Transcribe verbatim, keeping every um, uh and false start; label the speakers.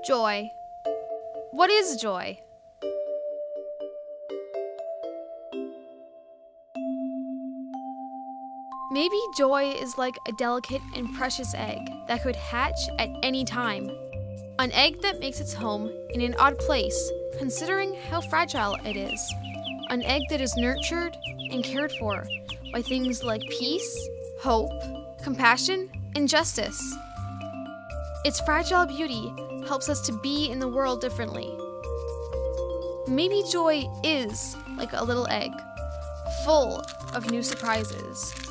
Speaker 1: Joy. What is joy? Maybe joy is like a delicate and precious egg that could hatch at any time. An egg that makes its home in an odd place, considering how fragile it is. An egg that is nurtured and cared for by things like peace, hope, compassion, and justice. Its fragile beauty helps us to be in the world differently. Maybe joy is like a little egg, full of new surprises.